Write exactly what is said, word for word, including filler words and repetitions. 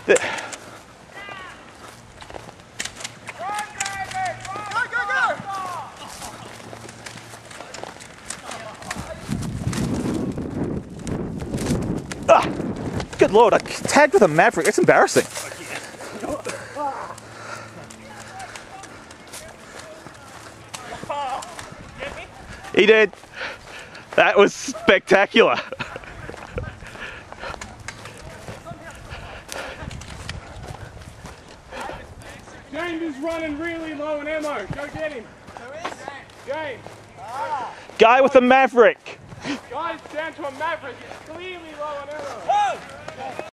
The, ah, good lord, I tagged with a Maverick. That's embarrassing. He did. That was spectacular. James is running really low in ammo. Go get him. Who is? James. Ah. Guy with a Maverick. Guy's down to a Maverick. It's clearly low in ammo. Oh.